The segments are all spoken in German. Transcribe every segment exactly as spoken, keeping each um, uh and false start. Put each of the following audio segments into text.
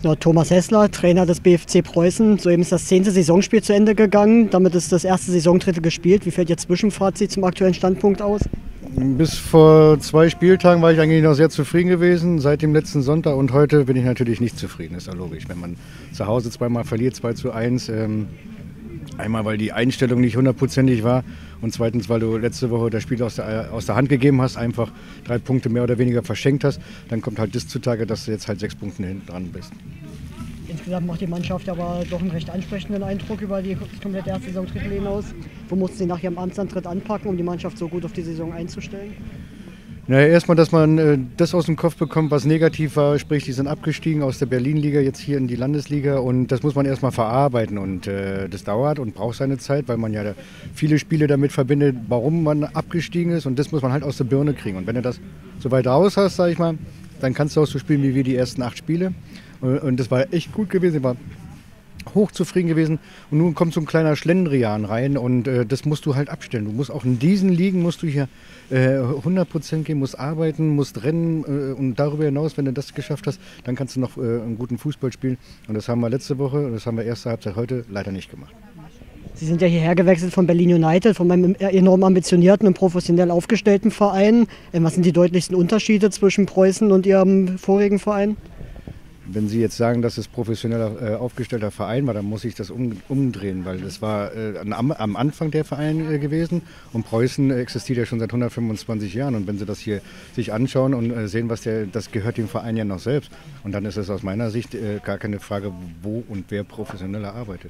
Ja, Thomas Hässler, Trainer des B F C Preußen. Soeben ist das zehnte Saisonspiel zu Ende gegangen. Damit ist das erste Saisondrittel gespielt. Wie fällt Ihr Zwischenfazit zum aktuellen Standpunkt aus? Bis vor zwei Spieltagen war ich eigentlich noch sehr zufrieden gewesen. Seit dem letzten Sonntag und heute bin ich natürlich nicht zufrieden. Ist ja logisch, wenn man zu Hause zweimal verliert, zwei zu eins. Ähm, einmal, weil die Einstellung nicht hundertprozentig war und zweitens, weil du letzte Woche das Spiel aus der, aus der Hand gegeben hast, einfach drei Punkte mehr oder weniger verschenkt hast. Dann kommt halt das zutage, dass du jetzt halt sechs Punkte hinten dran bist. Insgesamt macht die Mannschaft aber doch einen recht ansprechenden Eindruck über die komplette erste Saisondrittel hinaus. Wo mussten Sie nach Ihrem Amtsantritt anpacken, um die Mannschaft so gut auf die Saison einzustellen? Naja, erstmal, dass man äh, das aus dem Kopf bekommt, was negativ war, sprich, die sind abgestiegen aus der Berlin-Liga jetzt hier in die Landesliga und das muss man erstmal verarbeiten und äh, das dauert und braucht seine Zeit, weil man ja viele Spiele damit verbindet, warum man abgestiegen ist und das muss man halt aus der Birne kriegen und wenn du das so weit raus hast, sag ich mal, dann kannst du auch so spielen wie wir die ersten acht Spiele und, und das war echt gut gewesen, ich war hochzufrieden gewesen und nun kommt so ein kleiner Schlendrian rein und äh, das musst du halt abstellen. Du musst auch in diesen Ligen musst du hier äh, hundert Prozent gehen, musst arbeiten, musst rennen äh, und darüber hinaus, wenn du das geschafft hast, dann kannst du noch äh, einen guten Fußball spielen und das haben wir letzte Woche und das haben wir erste Halbzeit heute leider nicht gemacht. Sie sind ja hierher gewechselt von Berlin United, von einem enorm ambitionierten und professionell aufgestellten Verein. Was sind die deutlichsten Unterschiede zwischen Preußen und Ihrem vorigen Verein? Wenn Sie jetzt sagen, dass es professioneller äh, aufgestellter Verein war, dann muss ich das um, umdrehen, weil das war äh, am, am Anfang der Verein äh, gewesen und Preußen existiert ja schon seit hundertfünfundzwanzig Jahren und wenn Sie das hier sich anschauen und äh, sehen, was der, das gehört dem Verein ja noch selbst und dann ist es aus meiner Sicht äh, gar keine Frage, wo und wer professioneller arbeitet.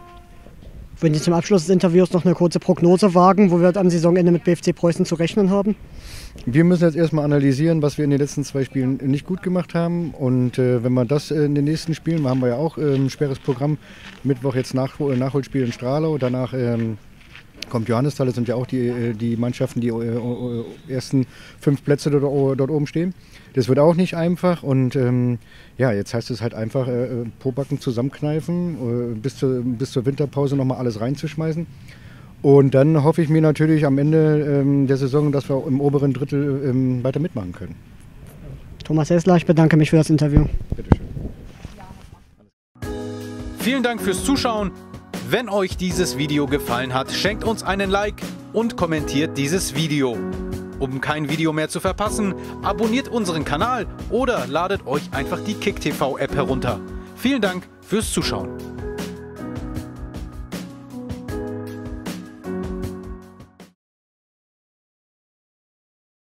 Wenn Sie zum Abschluss des Interviews noch eine kurze Prognose wagen, wo wir am Saisonende mit B F C Preußen zu rechnen haben? Wir müssen jetzt erstmal analysieren, was wir in den letzten zwei Spielen nicht gut gemacht haben. Und äh, wenn wir das in den nächsten Spielen, wir haben wir ja auch äh, ein schweres Programm, Mittwoch jetzt nach, Nachholspiel in Stralau, danach ähm, kommt Johannisthal, das sind ja auch die, die Mannschaften, die äh, ersten fünf Plätze dort, dort oben stehen. Das wird auch nicht einfach und ähm, ja, jetzt heißt es halt einfach äh, Pobacken zusammenkneifen, äh, bis, zur, bis zur Winterpause nochmal alles reinzuschmeißen. Und dann hoffe ich mir natürlich am Ende ähm, der Saison, dass wir im oberen Drittel ähm, weiter mitmachen können. Thomas Hässler, ich bedanke mich für das Interview. Bitte schön. Vielen Dank fürs Zuschauen. Wenn euch dieses Video gefallen hat, schenkt uns einen Like und kommentiert dieses Video. Um kein Video mehr zu verpassen, abonniert unseren Kanal oder ladet euch einfach die KickTV App herunter. Vielen Dank fürs Zuschauen.